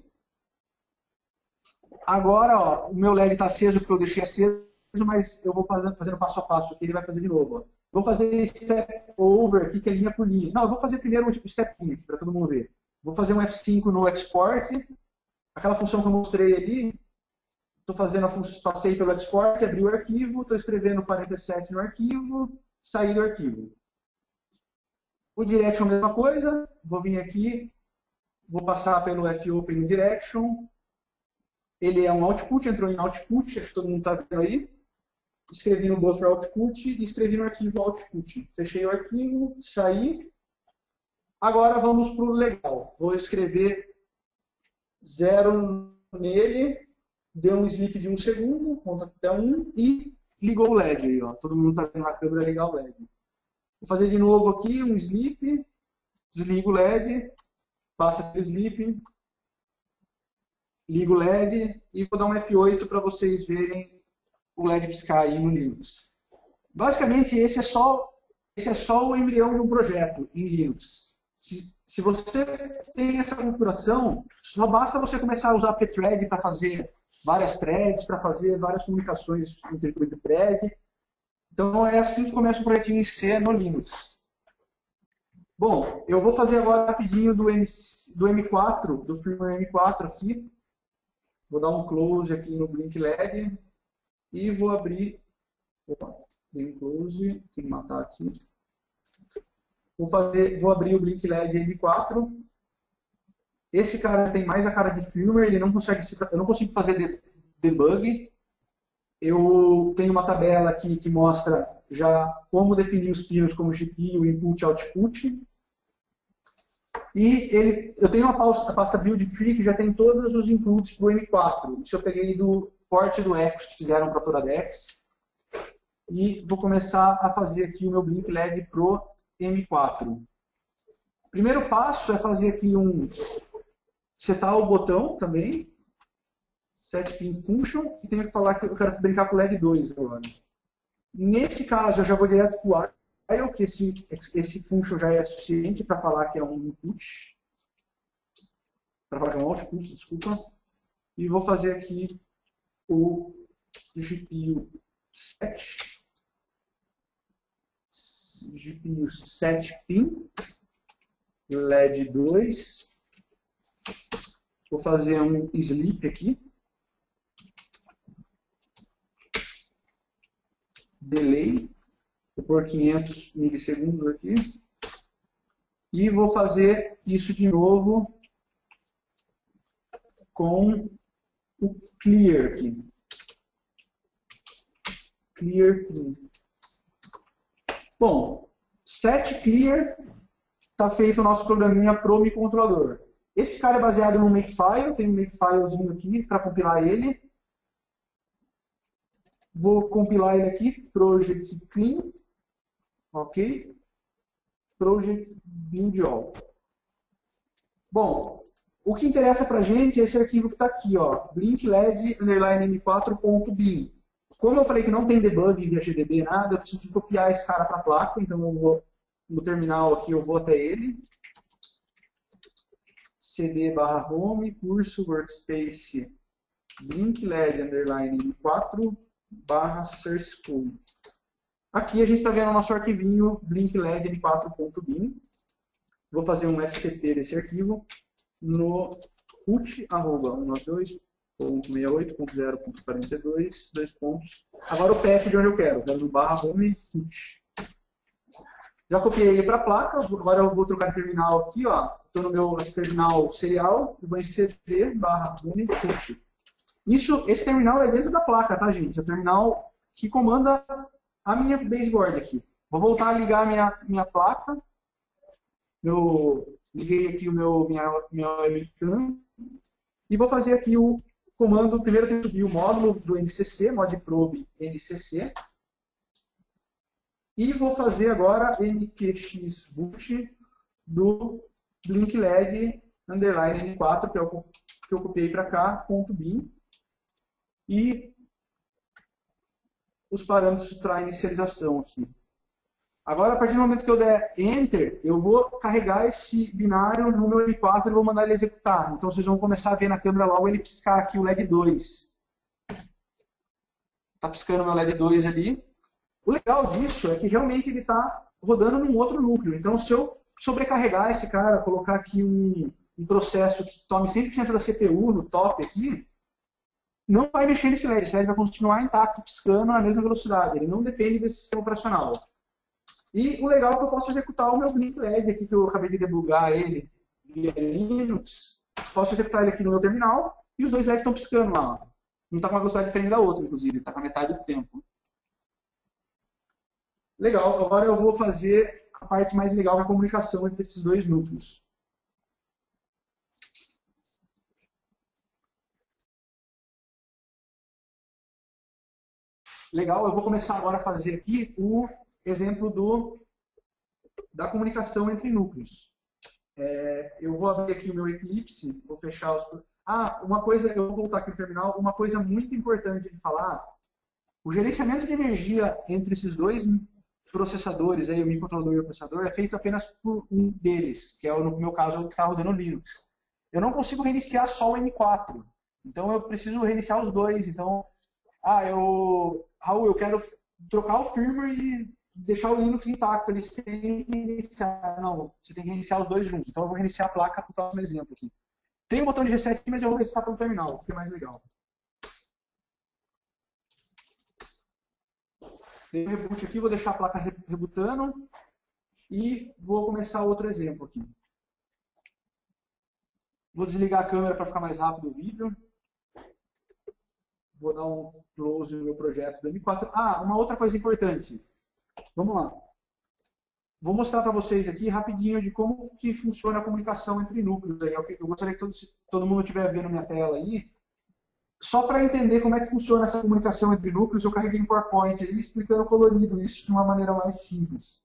Agora, ó, o meu L E D está aceso porque eu deixei aceso, mas eu vou fazendo, fazendo passo a passo aqui, ele vai fazer de novo. Ó. Vou fazer step over aqui, que é linha por linha. Não, eu vou fazer primeiro um step aqui, para todo mundo ver. Vou fazer um F cinco no export. Aquela função que eu mostrei ali. Estou fazendo a função, passei pelo export, abri o arquivo, estou escrevendo quarenta e sete no arquivo, saí do arquivo. O direction, mesma coisa, vou vir aqui, vou passar pelo fopen no direction. Ele é um output, entrou em output, acho que todo mundo está vendo aí. Escrevi no buffer output e escrevi no arquivo output. Fechei o arquivo, saí. Agora vamos para o legal. Vou escrever zero nele. Deu um sleep de um segundo, conta até um, e ligou o L E D aí, ó. Todo mundo está vendo na câmera ligar o L E D. Vou fazer de novo aqui um sleep, desligo o L E D, passa pelo sleep, ligo o L E D e vou dar um F oito para vocês verem o L E D piscar aí no Linux. Basicamente, esse é só esse é só o embrião de um projeto em Linux. Se, se você tem essa configuração, só basta você começar a usar pthread para fazer várias threads, para fazer várias comunicações entre thread. Então é assim que começa o projetinho em C no Linux. Bom, eu vou fazer agora rapidinho do, M, do M quatro, do firmware M quatro aqui. Vou dar um close aqui no Blink L E D e vou abrir. Opa, tem um close, tem que matar aqui. Vou, fazer, vou abrir o Blink L E D M quatro. Esse cara tem mais a cara de firmware, ele não consegue, eu não consigo fazer debug. Eu tenho uma tabela aqui que mostra já como definir os pinos como G P U, input e output. E ele, eu tenho uma pasta, a pasta build tree que já tem todos os inputs do M quatro. Isso eu peguei do port do Ecos que fizeram para a Toradex. E vou começar a fazer aqui o meu Blink L E D Pro M quatro. O primeiro passo é fazer aqui um... setar o botão também. Set pin function. E tenho que falar que eu quero brincar com o L E D dois agora. Nesse caso, eu já vou direto para o while, que esse, esse function já é suficiente para falar que é um input. Para falar que é um output, desculpa. E vou fazer aqui o G P U set. G P U set pin. L E D dois. Vou fazer um sleep aqui. Delay. Vou pôr quinhentos milissegundos aqui. E vou fazer isso de novo com o clear aqui. Clear pin. Bom, set clear, está feito o nosso programinha pro microcontrolador. Esse cara é baseado no Makefile, tem um Makefilezinho aqui para compilar ele. Vou compilar ele aqui, project clean, ok? Project build all. Bom, o que interessa para a gente é esse arquivo que está aqui, ó, blink L E D underline m quatro.bin. Como eu falei que não tem debug via G D B, nada, eu preciso de copiar esse cara para a placa, então eu vou no terminal aqui, eu vou até ele. cd barra home, curso workspace, blink L E D underline m quatro barra source code. Aqui a gente está vendo o nosso arquivinho blink L E D m quatro.bin. Vou fazer um S C P desse arquivo no root arroba cento e noventa e dois ponto sessenta e oito ponto zero ponto quarenta e dois, dois pontos. Agora o path de onde eu quero, quero no barra home root. Já copiei ele para a placa, agora eu vou trocar de terminal aqui, ó. Estou no meu terminal serial, e vou em cd barra home root. Isso, esse terminal é dentro da placa, tá, gente? É o terminal que comanda a minha baseboard aqui. Vou voltar a ligar a minha, minha placa. Eu liguei aqui o meu, minha, minha webcam. E vou fazer aqui o comando. Primeiro eu tenho que subir o módulo do M C C, modprobe M C C. E vou fazer agora mqxboot do blink L E D underline m quatro, que eu, que eu copiei para cá, ponto bin. E os parâmetros para inicialização aqui. Agora, a partir do momento que eu der Enter, eu vou carregar esse binário no meu M quatro e vou mandar ele executar. Então, vocês vão começar a ver na câmera logo ele piscar aqui o L E D dois. Está piscando o meu L E D dois ali. O legal disso é que realmente ele está rodando num outro núcleo. Então, se eu sobrecarregar esse cara, colocar aqui um, um processo que tome cem por cento da C P U no top aqui, não vai mexer nesse L E D. Esse L E D vai continuar intacto, piscando na mesma velocidade. Ele não depende desse sistema operacional. E o legal é que eu posso executar o meu Blink L E D aqui, que eu acabei de debugar ele via Linux. Posso executar ele aqui no meu terminal e os dois L E Ds estão piscando lá. Não está com uma velocidade diferente da outra, inclusive. Está com a metade do tempo. Legal. Agora eu vou fazer a parte mais legal, que é a comunicação entre esses dois núcleos. Legal, eu vou começar agora a fazer aqui o exemplo do, da comunicação entre núcleos. É, eu vou abrir aqui o meu Eclipse, vou fechar os... Ah, uma coisa, eu vou voltar aqui no terminal, uma coisa muito importante de falar, o gerenciamento de energia entre esses dois processadores, aí, o microcontrolador e o processador, é feito apenas por um deles, que é, no meu caso, o que está rodando o Linux. Eu não consigo reiniciar só o M quatro. Então, eu preciso reiniciar os dois. Então, ah, eu, Raul, eu quero trocar o firmware e deixar o Linux intacto ali sem reiniciar. Não, você tem que reiniciar os dois juntos. Então, eu vou reiniciar a placa para o próximo exemplo aqui. Tem um botão de reset, mas eu vou resetar pelo terminal, que é mais legal. Tem um reboot aqui, vou deixar a placa rebutando e vou começar outro exemplo aqui. Vou desligar a câmera para ficar mais rápido o vídeo. Vou dar um close no meu projeto do M quatro. Ah, uma outra coisa importante. Vamos lá. Vou mostrar para vocês aqui rapidinho de como que funciona a comunicação entre núcleos. Eu gostaria que todo, todo mundo estiver vendo minha tela aí. Só para entender como é que funciona essa comunicação entre núcleos, eu carreguei um PowerPoint aí explicando colorido isso de uma maneira mais simples.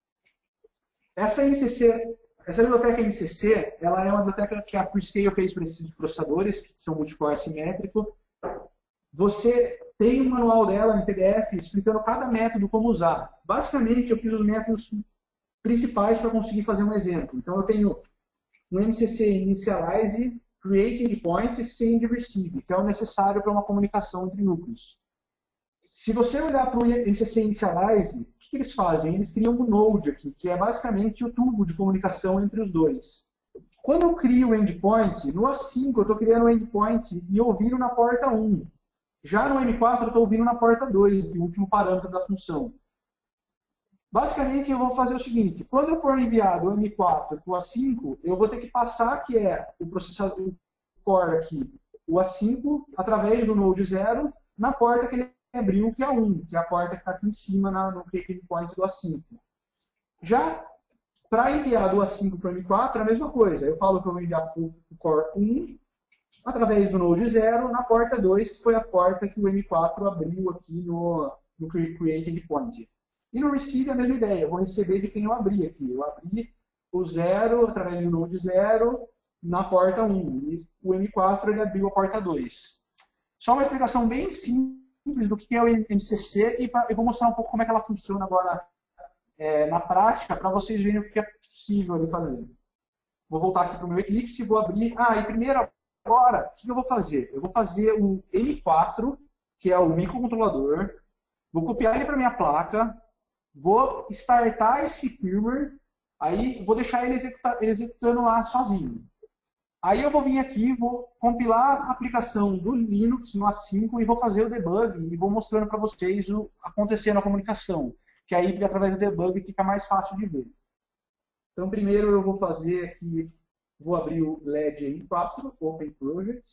Essa M C C, essa biblioteca M C C, ela é uma biblioteca que a Freescale fez para esses processadores, que são multicore assimétrico. Você tem um manual dela em P D F explicando cada método como usar. Basicamente, eu fiz os métodos principais para conseguir fazer um exemplo. Então, eu tenho um M C C Initialize, Create Endpoint e Send Receive, que é o necessário para uma comunicação entre núcleos. Se você olhar para o M C C Initialize, o que, que eles fazem? Eles criam um node aqui, que é basicamente o tubo de comunicação entre os dois. Quando eu crio o endpoint, no A cinco eu estou criando o endpoint e ouvindo na porta um. Já no M quatro eu estou ouvindo na porta dois, o último parâmetro da função. Basicamente, eu vou fazer o seguinte, quando eu for enviado o M quatro para o A cinco, eu vou ter que passar, que é o processador o core aqui, o A cinco, através do node zero, na porta que ele abriu, que é a um, que é a porta que está aqui em cima na, no create endpoint do A cinco. Já para enviar do A cinco para o M quatro, é a mesma coisa. Eu falo que eu vou enviar para o core um, através do node zero, na porta dois, que foi a porta que o M quatro abriu aqui no, no create endpoint. E no receive a mesma ideia, eu vou receber de quem eu abri aqui. Eu abri o zero através do node zero na porta um. E o M quatro ele abriu a porta dois. Só uma explicação bem simples do que é o M C C e pra, eu vou mostrar um pouco como é que ela funciona agora é, na prática para vocês verem o que é possível ali fazer. Vou voltar aqui para o meu Eclipse e vou abrir. Ah, e primeiro agora, o que eu vou fazer? Eu vou fazer um M quatro, que é o microcontrolador, vou copiar ele para minha placa, vou startar esse firmware, aí vou deixar ele, executa, ele executando lá sozinho. Aí eu vou vir aqui, vou compilar a aplicação do Linux no A cinco e vou fazer o debug e vou mostrando para vocês o acontecendo a comunicação, que aí através do debug fica mais fácil de ver. Então primeiro eu vou fazer aqui, vou abrir o L E D M quatro, Open Project,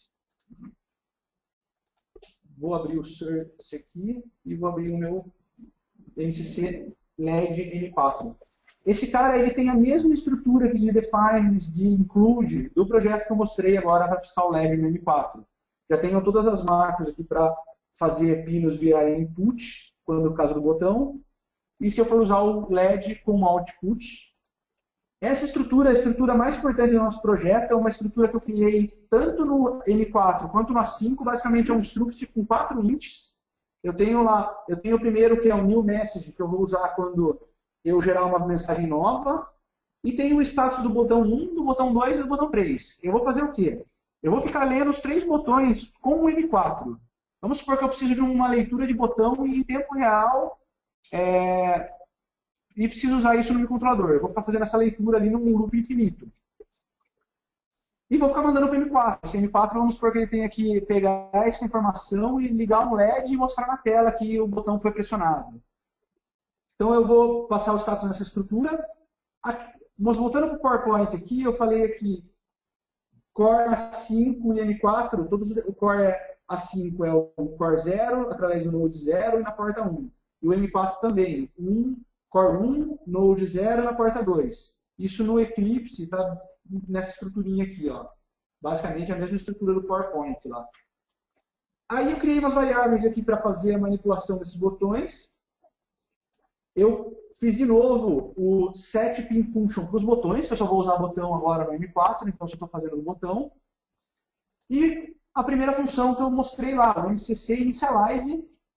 vou abrir o Search aqui e vou abrir o meu M C C L E D M quatro. Esse cara ele tem a mesma estrutura de defines, de include, do projeto que eu mostrei agora para piscar o L E D no M quatro. Já tenho todas as macros aqui para fazer pinos virarem input, quando é o caso do botão. E se eu for usar o L E D como output. Essa estrutura, a estrutura mais importante do nosso projeto, é uma estrutura que eu criei tanto no M quatro quanto no A cinco. Basicamente é um struct com quatro ints. Eu tenho lá, eu tenho o primeiro que é o new message, que eu vou usar quando eu gerar uma mensagem nova. E tenho o status do botão um, do botão dois e do botão três. Eu vou fazer o quê? Eu vou ficar lendo os três botões com o M quatro. Vamos supor que eu preciso de uma leitura de botão e em tempo real é, e preciso usar isso no meu controlador. Eu vou ficar fazendo essa leitura ali num loop infinito. E vou ficar mandando para o M quatro. Esse M quatro, vamos supor que ele tenha que pegar essa informação e ligar um L E D e mostrar na tela que o botão foi pressionado. Então eu vou passar o status nessa estrutura. Aqui, mas voltando para o PowerPoint aqui, eu falei aqui Core A cinco e M quatro, todos, o Core A cinco é o Core zero, através do Node zero e na porta um. E o M quatro também, um, Core um, Node zero na porta dois. Isso no Eclipse está nessa estruturinha aqui, ó. Basicamente a mesma estrutura do PowerPoint lá. Aí eu criei umas variáveis aqui para fazer a manipulação desses botões. Eu fiz de novo o setPinFunction para os botões, que eu só vou usar o botão agora no M quatro, então só estou fazendo o botão. E a primeira função que eu mostrei lá, o M C C Initialize,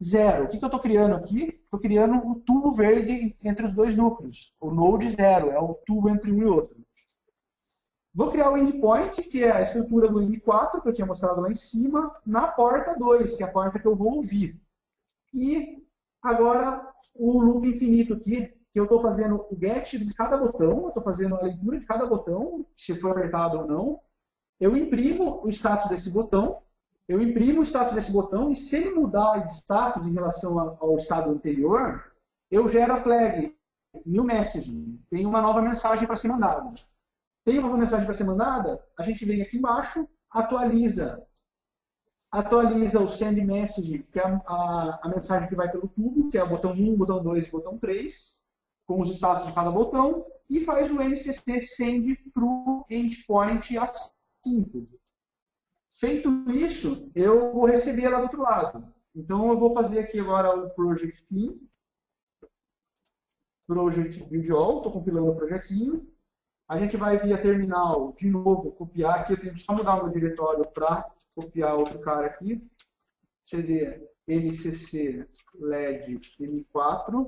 zero. O que, que eu estou criando aqui? Estou criando o tubo verde entre os dois núcleos. O node zero é o tubo entre um e outro. Vou criar o endpoint, que é a estrutura do M quatro, que eu tinha mostrado lá em cima, na porta dois, que é a porta que eu vou ouvir. E agora o loop infinito aqui, que eu estou fazendo o get de cada botão, eu estou fazendo a leitura de cada botão, se foi apertado ou não. Eu imprimo o status desse botão, eu imprimo o status desse botão, e se ele mudar de status em relação ao estado anterior, eu gero a flag new message. Tem uma nova mensagem para ser mandada. Tem uma nova mensagem para ser mandada, a gente vem aqui embaixo, atualiza. Atualiza o send message, que é a, a, a mensagem que vai pelo tubo, que é o botão um, botão dois e botão três, com os status de cada botão, e faz o M C C send para o endpoint A cinco. Feito isso, eu vou receber lá do outro lado. Então eu vou fazer aqui agora o project pin, project build all, estou compilando o projetinho. A gente vai via terminal, de novo, copiar aqui. Eu tenho que só mudar o meu diretório para copiar outro cara aqui. cd mcc led m quatro.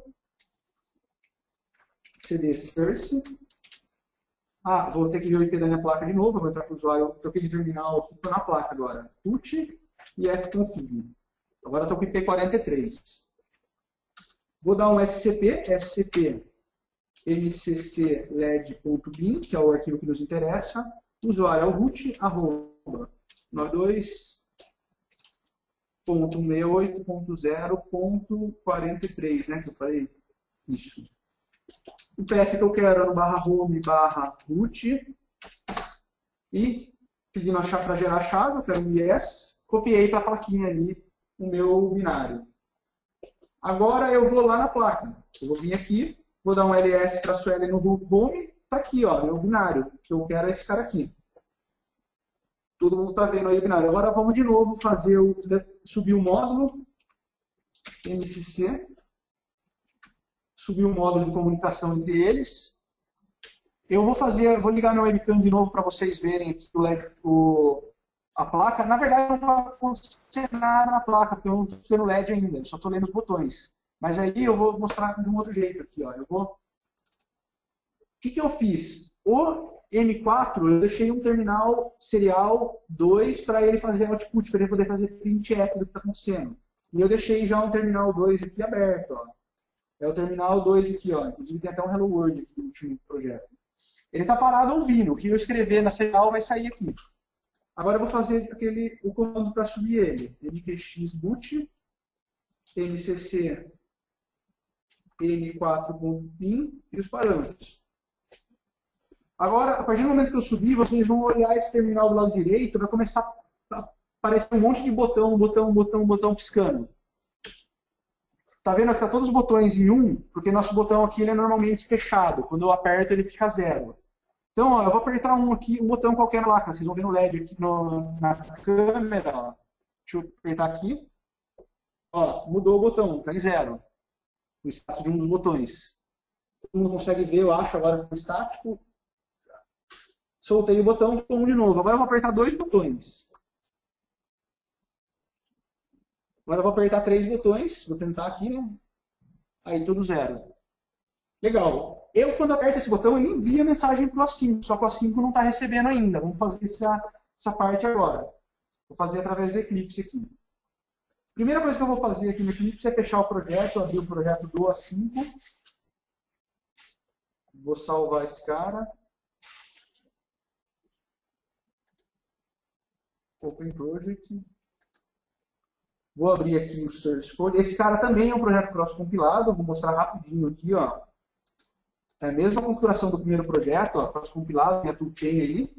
cd source. Ah, vou ter que ver o I P da minha placa de novo. Vou entrar para o usuário. Troquei de terminal aqui, estou na placa agora. put e fconfig. Agora estou com o I P quarenta e três. Vou dar um scp, scp mccled.bin, que é o arquivo que nos interessa. O usuário é o root, arroba noventa e dois ponto sessenta e oito ponto zero ponto quarenta e três, né, que eu falei isso. O path que eu quero é no barra home barra root. E pedindo para gerar a chave, eu quero um yes. Copiei para a plaquinha ali o meu binário. Agora eu vou lá na placa. Eu vou vir aqui. Vou dar um ls-l no home, tá aqui, ó, meu binário, que eu quero é esse cara aqui. Todo mundo tá vendo aí o binário. Agora vamos de novo fazer o, subir o módulo, M C C, subir o módulo de comunicação entre eles. Eu vou fazer, vou ligar meu webcam de novo para vocês verem aqui o, o, a placa. Na verdade não vai acontecer nada na placa, porque eu não estou vendo o L E D ainda, eu só estou lendo os botões. Mas aí eu vou mostrar de um outro jeito aqui, ó. Eu vou... O que, que eu fiz? O M quatro, eu deixei um terminal serial dois para ele fazer output, para ele poder fazer printf do que está acontecendo. E eu deixei já um terminal dois aqui aberto, ó. É o terminal dois aqui, ó. Inclusive tem até um Hello World aqui no último projeto. Ele está parado ouvindo. O que eu escrever na serial vai sair aqui. Agora eu vou fazer aquele, o comando para subir ele. mkxboot, mcc m quatro ponto pin e os parâmetros. Agora, a partir do momento que eu subir, vocês vão olhar esse terminal do lado direito, vai começar a aparecer um monte de botão, botão, botão, botão piscando. Tá vendo que tá todos os botões em um, porque nosso botão aqui ele é normalmente fechado. Quando eu aperto, ele fica zero. Então, ó, eu vou apertar um aqui, um botão qualquer na placa. Vocês vão ver no L E D aqui no, na câmera. Ó. Deixa eu apertar aqui. Ó, mudou o botão, tá em zero. O status de um dos botões. Todo mundo consegue ver, eu acho, agora ficou estático. Soltei o botão, ficou um de novo. Agora eu vou apertar dois botões. Agora eu vou apertar três botões. Vou tentar aqui, né? Aí tudo zero. Legal. Eu, quando aperto esse botão, ele envia a mensagem para o A cinco. Só que o A cinco não está recebendo ainda. Vamos fazer essa, essa parte agora. Vou fazer através do Eclipse aqui. Primeira coisa que eu vou fazer aqui no Eclipse é fechar o projeto, abrir o projeto do A cinco. Vou salvar esse cara. Open Project. Vou abrir aqui o Source Code. Esse cara também é um projeto cross-compilado. Vou mostrar rapidinho aqui, ó. É a mesma configuração do primeiro projeto, ó, cross-compilado, tem a toolchain aí.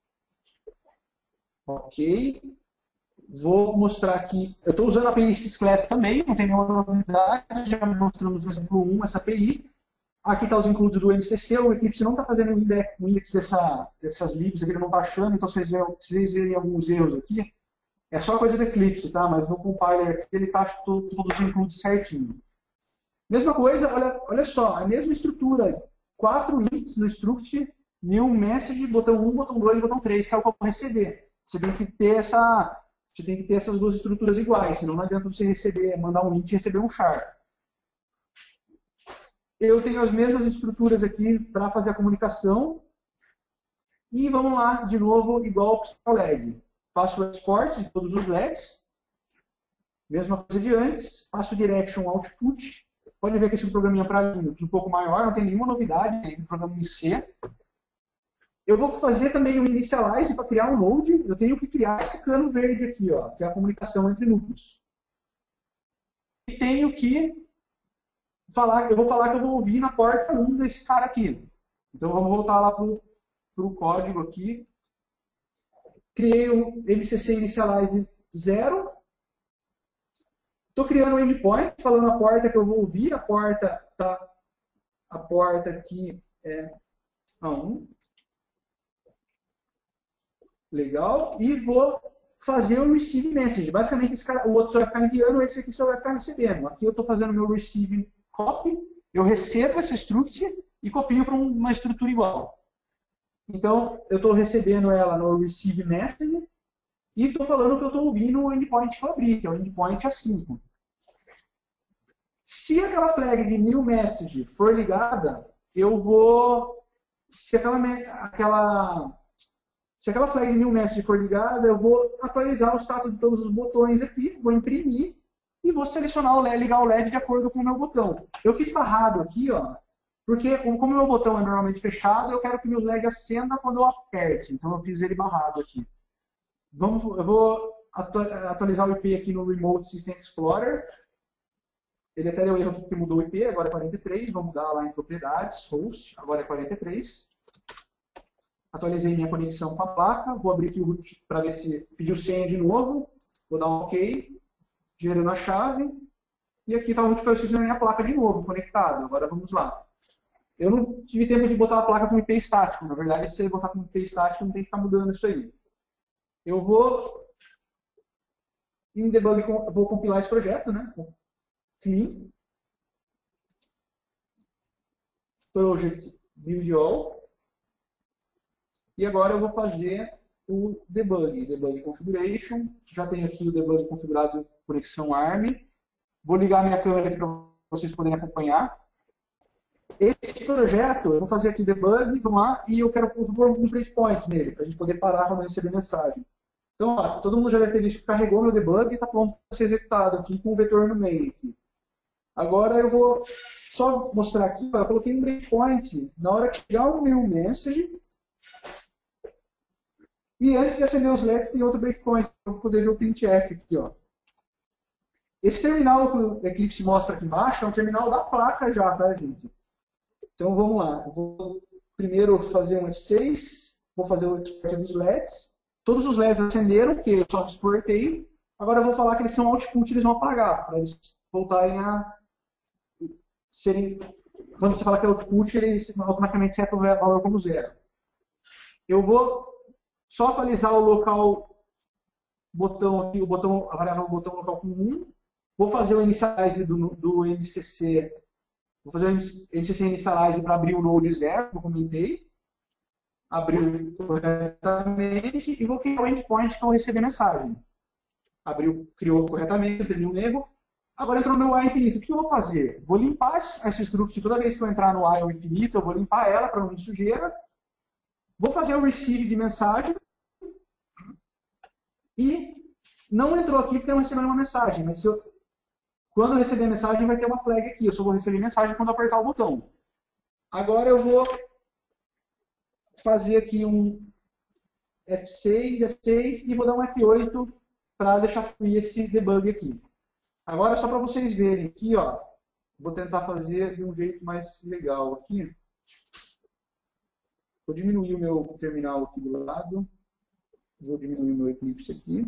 Ok. Vou mostrar aqui, eu estou usando a A P I Sysclass também, não tem nenhuma novidade, já mostramos no exemplo um essa A P I. Aqui está os includes do M C C, o Eclipse não está fazendo o index, o index dessa, dessas libs aqui, ele não está achando, então se vocês, vocês verem alguns erros aqui, é só coisa do Eclipse, tá? Mas no compiler aqui ele está todos os includes certinho. Mesma coisa, olha, olha só, a mesma estrutura, quatro ints no struct, new message, botão um, botão dois, botão três, que é o que eu vou receber. Você tem que ter essa... você tem que ter essas duas estruturas iguais, senão não adianta você receber, mandar um int e receber um char. Eu tenho as mesmas estruturas aqui para fazer a comunicação. E vamos lá, de novo, igual para o L E D. Faço o export de todos os L E Ds. Mesma coisa de antes. Faço o direction output. Pode ver que esse programinha para Linux um pouco maior, não tem nenhuma novidade, é um programa em C. Eu vou fazer também um initialize para criar um node. Eu tenho que criar esse cano verde aqui, ó, que é a comunicação entre núcleos. E tenho que falar, eu vou falar que eu vou ouvir na porta um desse cara aqui. Então vamos voltar lá para o código aqui. Criei o M C C initialize zero. Estou criando um endpoint, falando a porta que eu vou ouvir. A porta tá, a porta aqui é a um. Legal. E vou fazer o receive message. Basicamente, esse cara, o outro só vai ficar enviando, esse aqui só vai ficar recebendo. Aqui eu estou fazendo meu receive copy. Eu recebo essa struct e copio para uma estrutura igual. Então, eu estou recebendo ela no receive message e estou falando que eu estou ouvindo o endpoint que eu abri, que é o endpoint A cinco. Se aquela flag de new message for ligada, eu vou... Se aquela, aquela, se aquela flag de new message for ligada, eu vou atualizar o status de todos os botões aqui, vou imprimir e vou selecionar o L E D, ligar o L E D de acordo com o meu botão. Eu fiz barrado aqui, ó. Porque, como o meu botão é normalmente fechado, eu quero que o meu L E D acenda quando eu aperte. Então, eu fiz ele barrado aqui. Vamos, eu vou atualizar o I P aqui no Remote System Explorer. Ele até deu erro porque mudou o I P, agora é quarenta e três. Vou mudar lá em propriedades, host, agora é quarenta e três. Atualizei minha conexão com a placa. Vou abrir aqui o root para ver se pediu senha de novo. Vou dar um OK, gerando a chave. E aqui está o root para a minha placa de novo, conectado. Agora vamos lá. Eu não tive tempo de botar a placa com I P estático. Na verdade, se você botar com I P estático, não tem que ficar mudando isso aí. Eu vou em debug, vou compilar esse projeto, né? Clean. Project build all. E agora eu vou fazer o debug. Debug configuration. Já tenho aqui o debug configurado conexão ARM. Vou ligar minha câmera aqui para vocês poderem acompanhar. Esse projeto, eu vou fazer aqui debug, vamos lá, e eu quero pôr alguns breakpoints nele, para a gente poder parar quando receber mensagem. Então, ó, todo mundo já deve ter visto que carregou meu debug e está pronto para ser executado aqui com o vetor no meio. Aqui. Agora eu vou só mostrar aqui, ó, eu coloquei um breakpoint na hora que chegar o meu message. E antes de acender os L E Ds, tem outro breakpoint, para eu poder ver o printf aqui. Ó. Esse terminal que o Eclipse mostra aqui embaixo é um terminal da placa já, tá, gente? Então vamos lá, eu vou primeiro fazer um F seis, vou fazer o export dos L E Ds. Todos os L E Ds acenderam, porque eu só exportei. Agora eu vou falar que eles são output, eles vão apagar, para eles voltarem a serem... Quando você fala que é output, ele automaticamente seta o valor como zero. Eu vou só atualizar o local botão aqui, o botão, a variável botão local com um. Vou fazer o initialize do, do M C C. Vou fazer o M C C initialize para abrir o node zero, que eu comentei. Abriu corretamente e vou criar o endpoint que eu recebi mensagem. Abriu, criou corretamente, eu teve um erro. Agora entrou no meu while infinito. O que eu vou fazer? Vou limpar essa struct toda vez que eu entrar no while infinito, eu vou limpar ela para não vir sujeira. Vou fazer o receive de mensagem. E não entrou aqui porque eu não recebi nenhuma mensagem. Mas se eu, quando eu receber a mensagem, vai ter uma flag aqui. Eu só vou receber mensagem quando eu apertar o botão. Agora eu vou fazer aqui um F seis, F seis e vou dar um F oito para deixar fluir esse debug aqui. Agora, só para vocês verem aqui, ó, vou tentar fazer de um jeito mais legal aqui. Vou diminuir o meu terminal aqui do lado. Vou diminuir o meu Eclipse aqui.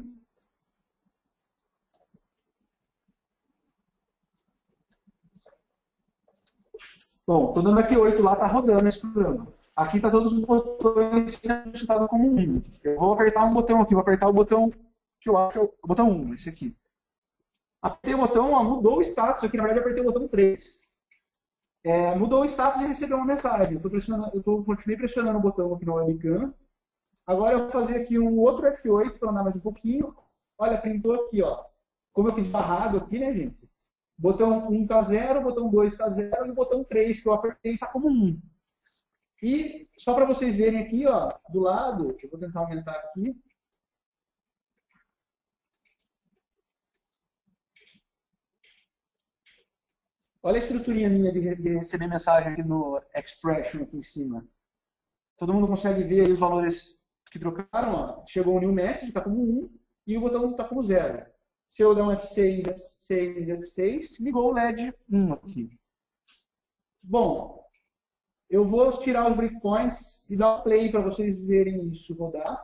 Bom, estou dando F oito lá, está rodando esse programa. Aqui está todos os botões registrados como um. Eu vou apertar um botão aqui, vou apertar o botão que eu acho que é o botão um, esse aqui. Apertei o botão, ó, mudou o status aqui, na verdade eu apertei o botão três. É, mudou o status e recebeu uma mensagem. Eu, tô pressionando, eu tô, continuei pressionando o botão aqui no webcam. Agora eu vou fazer aqui um outro F oito para andar mais um pouquinho. olha, printou aqui, ó. Como eu fiz barrado aqui, né, gente? Botão um está zero, botão dois está zero e o botão três que eu apertei está como um. E só para vocês verem aqui, ó, do lado, eu vou tentar aumentar aqui. Olha a estruturinha minha de receber mensagem aqui no Expression aqui em cima. Todo mundo consegue ver aí os valores que trocaram, ó. Chegou o new message, está como um, e o botão está como zero. Se eu der um F seis, F seis, F seis, ligou o L E D um aqui. Bom, eu vou tirar os breakpoints e dar um play para vocês verem isso rodar.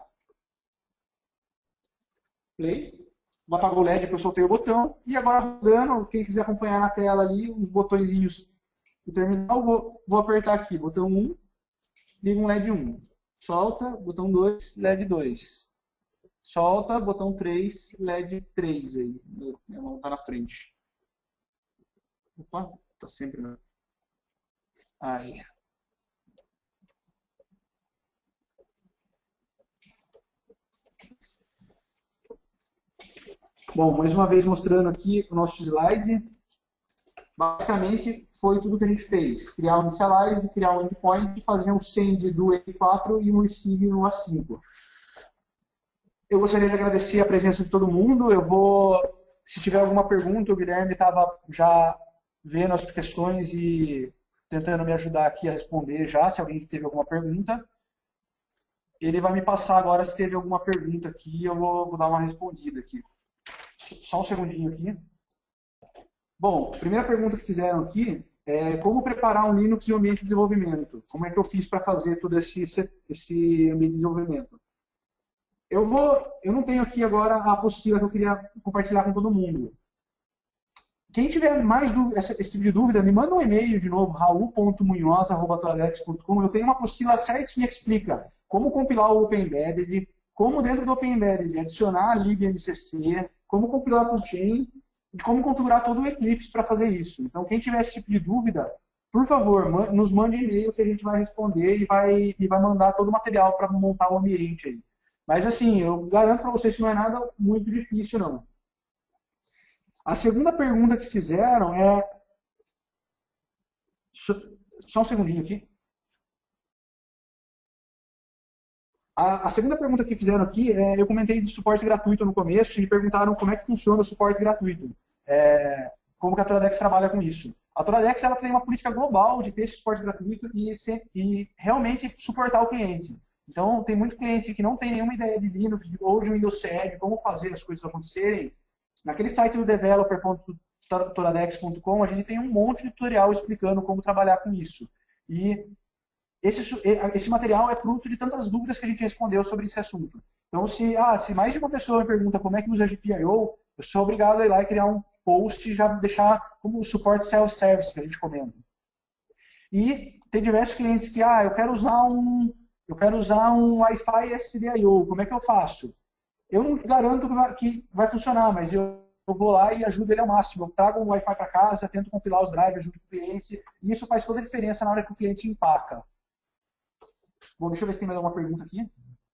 Play. Vou apagar o L E D porque eu soltei o botão. E agora rodando, quem quiser acompanhar na tela ali, os botõezinhos do terminal, vou, vou apertar aqui, botão um, liga um L E D um. Solta, botão dois, L E D dois. Solta, botão três, L E D três aí. Minha mão tá na frente. Opa, tá sempre na... Aí. Bom, mais uma vez mostrando aqui o nosso slide. Basicamente, foi tudo que a gente fez. Criar um initialize, criar um endpoint, fazer um send do E quatro e um receive no A cinco. Eu gostaria de agradecer a presença de todo mundo. Eu vou, se tiver alguma pergunta, o Guilherme estava já vendo as questões e tentando me ajudar aqui a responder já, se alguém teve alguma pergunta. Ele vai me passar agora se teve alguma pergunta aqui e eu vou, vou dar uma respondida aqui. Só um segundinho aqui. Bom, a primeira pergunta que fizeram aqui é como preparar um Linux em um ambiente de desenvolvimento. Como é que eu fiz para fazer todo esse, esse ambiente de desenvolvimento? Eu, vou, eu não tenho aqui agora a apostila que eu queria compartilhar com todo mundo. Quem tiver mais dúvida, esse, esse tipo de dúvida, me manda um e-mail de novo, raul ponto munhoz arroba toradex ponto com. Eu tenho uma apostila certinha que explica como compilar o OpenEmbedded, como dentro do OpenEmbedded adicionar a libmcc, como compilar com chain e como configurar todo o Eclipse para fazer isso. Então, quem tiver esse tipo de dúvida, por favor, nos mande e-mail que a gente vai responder e vai, e vai mandar todo o material para montar o ambiente aí. Mas assim, eu garanto para vocês que não é nada muito difícil, não. A segunda pergunta que fizeram é... Só um segundinho aqui. A, a segunda pergunta que fizeram aqui, é, eu comentei de suporte gratuito no começo e me perguntaram como é que funciona o suporte gratuito. É, como que a Toradex trabalha com isso. A Toradex ela tem uma política global de ter esse suporte gratuito e, se, e realmente suportar o cliente. Então, tem muito cliente que não tem nenhuma ideia de Linux ou de Windows C E, de como fazer as coisas acontecerem. Naquele site do developer ponto toradex ponto com, a gente tem um monte de tutorial explicando como trabalhar com isso. E esse, esse material é fruto de tantas dúvidas que a gente respondeu sobre esse assunto. Então, se, ah, se mais de uma pessoa me pergunta como é que usa G P I O, eu sou obrigado a ir lá e criar um post e já deixar como suporte self-service que a gente comenta. E tem diversos clientes que, ah, eu quero usar um... Eu quero usar um Wi-Fi S D I O, como é que eu faço? Eu não garanto que vai, que vai funcionar, mas eu, eu vou lá e ajudo ele ao máximo. Eu trago um Wi-Fi para casa, tento compilar os drivers junto com o cliente, e isso faz toda a diferença na hora que o cliente empaca. Bom, deixa eu ver se tem mais alguma pergunta aqui.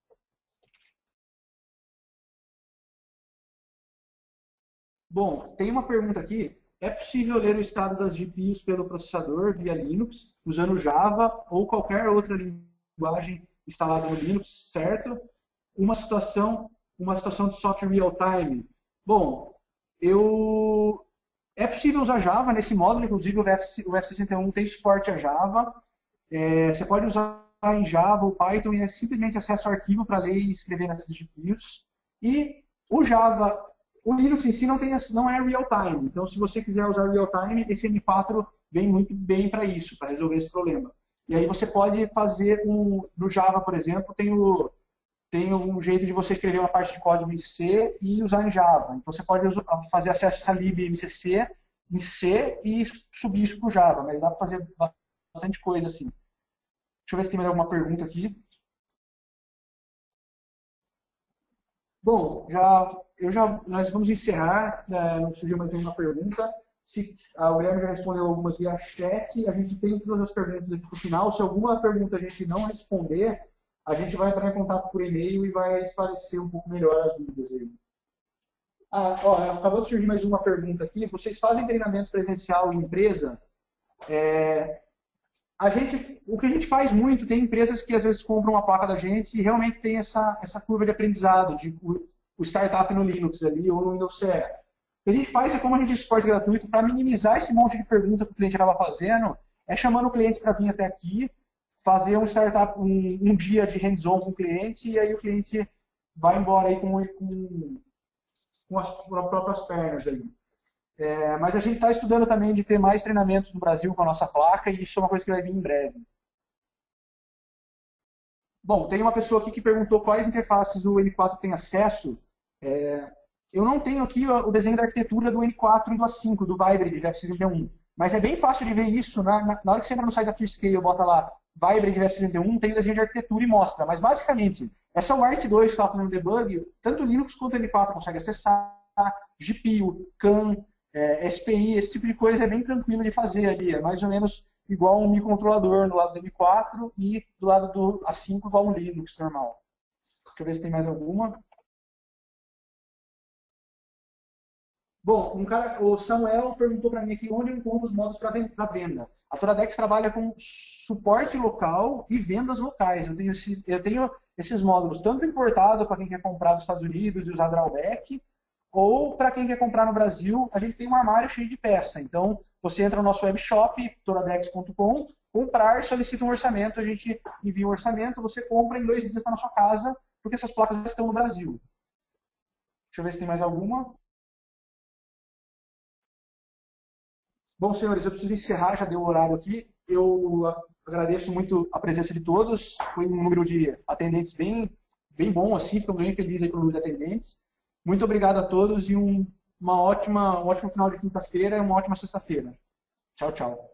Bom, tem uma pergunta aqui. É possível ler o estado das G P Us pelo processador via Linux, usando Java ou qualquer outra linguagem instalada no Linux, certo? Uma situação, uma situação de software real-time. Bom, eu... é possível usar Java nesse módulo, inclusive o F sessenta e um tem suporte a Java. É, você pode usar em Java ou Python e é simplesmente acesso ao arquivo para ler e escrever nessas G P Us. E o Java, o Linux em si não, tem, não é real-time. Então, se você quiser usar real-time, esse M quatro vem muito bem para isso, para resolver esse problema. E aí você pode fazer um... No Java, por exemplo, tem, o, tem um jeito de você escrever uma parte de código em C e usar em Java. Então você pode fazer acesso a essa libmcc em C e subir isso para o Java. Mas dá para fazer bastante coisa assim. Deixa eu ver se tem mais alguma pergunta aqui. Bom, já, eu já, nós vamos encerrar. Né, não surgiu mais nenhuma pergunta. Se a Guilherme já respondeu algumas via chat, a gente tem todas as perguntas aqui para o final. Se alguma pergunta a gente não responder, a gente vai entrar em contato por e-mail e vai esclarecer um pouco melhor as dúvidas aí. Ah, ó, acabou de surgir mais uma pergunta aqui. Vocês fazem treinamento presencial em empresa? É, a gente, o que a gente faz muito, tem empresas que às vezes compram uma placa da gente e realmente tem essa, essa curva de aprendizado, de o, o startup no Linux ali ou no Windows C E. O que a gente faz é, como a gente tem suporte gratuito, para minimizar esse monte de pergunta que o cliente acaba fazendo, é chamando o cliente para vir até aqui, fazer um startup, um, um dia de hands-on com o cliente, e aí o cliente vai embora aí com, com, com as próprias pernas ali. É, mas a gente está estudando também de ter mais treinamentos no Brasil com a nossa placa, e isso é uma coisa que vai vir em breve. Bom, tem uma pessoa aqui que perguntou quais interfaces o N quatro tem acesso. É, eu não tenho aqui o desenho da arquitetura do N quatro e do A cinco, do Vybrid, de F sessenta e um. Mas é bem fácil de ver isso. Na, na, na hora que você entra no site da Freescale, bota lá Vybrid F sessenta e um, tem o desenho de arquitetura e mostra. Mas basicamente, essa U A R T dois que estava fazendo debug, tanto o Linux quanto o N quatro consegue acessar, G P U, C A M, é, S P I, esse tipo de coisa é bem tranquilo de fazer ali. É mais ou menos igual um microcontrolador do lado do N quatro e do lado do A cinco igual um Linux normal. Deixa eu ver se tem mais alguma. Bom, um cara, o Samuel perguntou para mim aqui onde eu encontro os modos para venda. A Toradex trabalha com suporte local e vendas locais. Eu tenho, esse, eu tenho esses módulos tanto importado para quem quer comprar dos Estados Unidos e usar drawback, ou para quem quer comprar no Brasil, a gente tem um armário cheio de peça. Então, você entra no nosso webshop, toradex ponto com, comprar, solicita um orçamento, a gente envia um orçamento, você compra, em dois dias está na sua casa, porque essas placas já estão no Brasil. Deixa eu ver se tem mais alguma. Bom, senhores, eu preciso encerrar, já deu o horário aqui. Eu agradeço muito a presença de todos. Foi um número de atendentes bem, bem bom, assim, ficamos bem felizes aí com o número de atendentes. Muito obrigado a todos e um, uma ótima, um ótimo final de quinta-feira e uma ótima sexta-feira. Tchau, tchau.